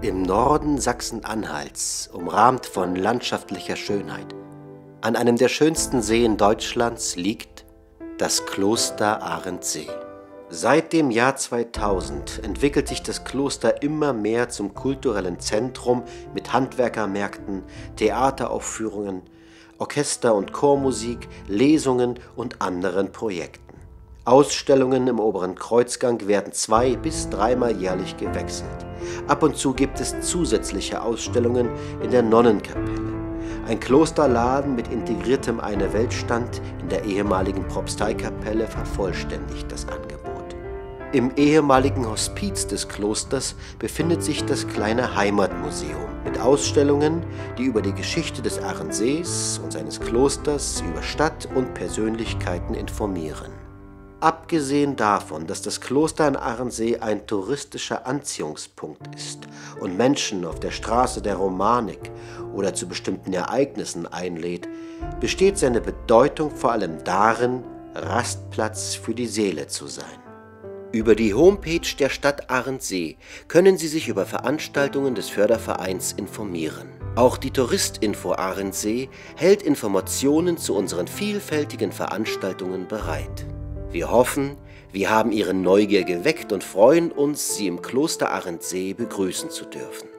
Im Norden Sachsen-Anhalts, umrahmt von landschaftlicher Schönheit, an einem der schönsten Seen Deutschlands liegt das Kloster Arendsee. Seit dem Jahr 2000 entwickelt sich das Kloster immer mehr zum kulturellen Zentrum mit Handwerkermärkten, Theateraufführungen, Orchester- und Chormusik, Lesungen und anderen Projekten. Ausstellungen im oberen Kreuzgang werden 2- bis 3-mal jährlich gewechselt. Ab und zu gibt es zusätzliche Ausstellungen in der Nonnenkapelle. Ein Klosterladen mit integriertem Eine-Welt-Stand in der ehemaligen Propsteikapelle vervollständigt das Angebot. Im ehemaligen Hospiz des Klosters befindet sich das kleine Heimatmuseum mit Ausstellungen, die über die Geschichte des Arendsees und seines Klosters, über Stadt und Persönlichkeiten informieren. Abgesehen davon, dass das Kloster in Arendsee ein touristischer Anziehungspunkt ist und Menschen auf der Straße der Romanik oder zu bestimmten Ereignissen einlädt, besteht seine Bedeutung vor allem darin, Rastplatz für die Seele zu sein. Über die Homepage der Stadt Arendsee können Sie sich über Veranstaltungen des Fördervereins informieren. Auch die Touristinfo Arendsee hält Informationen zu unseren vielfältigen Veranstaltungen bereit. Wir hoffen, wir haben Ihre Neugier geweckt und freuen uns, Sie im Kloster Arendsee begrüßen zu dürfen.